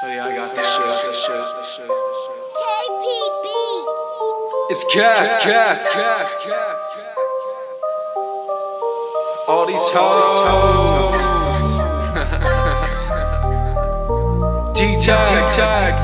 Oh yeah, I got this shit. KPB. It's Gatz. All these hoes. D-tag.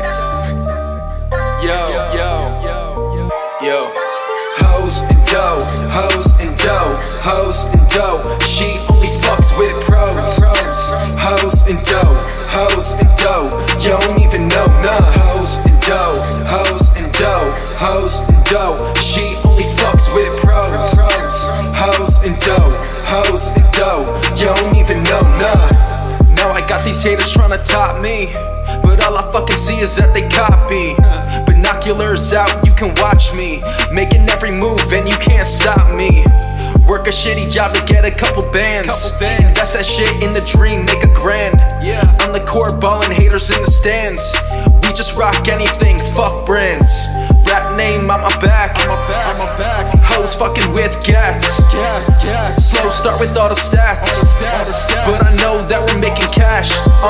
Yo. Hoes and dough, hoes and dough, hoes and dough. She only fucks with pros. Hoes and dough, hoes and dough. You don't even know, nah. Hoes and dough, hoes and dough, hoes and dough. She only fucks with pros. Hoes and dough, hoes and dough. You don't even know, nah. Now I got these haters tryna top me, but all I fucking see is that they copy. Binoculars out, you can watch me making every move and you can't stop me. Work a shitty job to get a couple bands. Invest that shit in the dream, make a grand. On the court ballin', haters in the stands. We just rock anything, fuck brands. Rap name on my back. Hoes fucking with Gatz. Slow start with all the stats, but I know that we're making cash.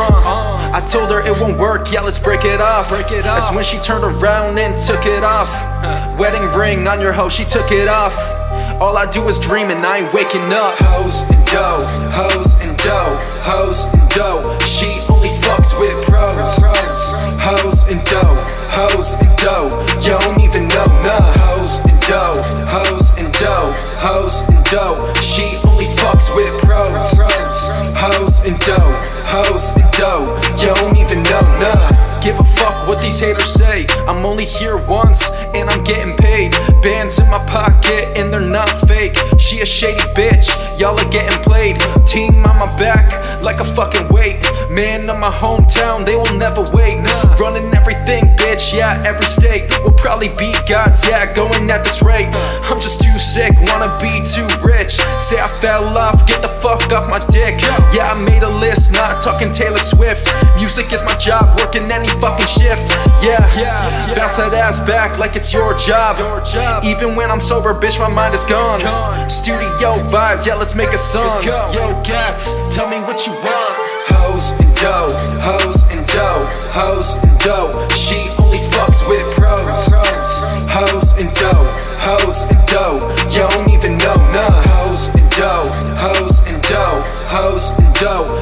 I told her it won't work, yeah, let's break it off. That's when she turned around and took it off. Wedding ring on your hoe, she took it off. All I do is dream and I ain't waking up. Hoes and dough, hoes and dough, hoes and dough. She only fucks with pros. Hoes and dough, hoes and dough. You don't even know, nah. Hoes and dough, hoes and dough, hoes and dough. She only fucks with pros. Hoes and dough, hoes and dough. You don't even know, nah. Give a fuck what these haters say. I'm only here once and I'm getting paid. Bands in my pocket and they're not fake. She a shady bitch, y'all are getting played. Team on my back like a fucking weight. Man of my hometown, they will never wait. Running everything, bitch, yeah, every state. Will probably be God's, yeah, going at this rate. I'm just too sick, wanna be too rich. Say I fell off, get the fuck off my dick. Yeah, I made a list, not talking Taylor Swift. Music is my job, working any fucking shift. Yeah, bounce that ass back like it's your job. Even when I'm sober, bitch, my mind is gone. Studio vibes, yeah, let's make a song. Yo, Gatz, tell me what you want. Hoes and dough, hoes and dough, hoes and dough. She only fucks with pros. Hoes and dough, hoes and dough. You don't even know, nah. Hoes and dough, hoes and dough, hoes and dough.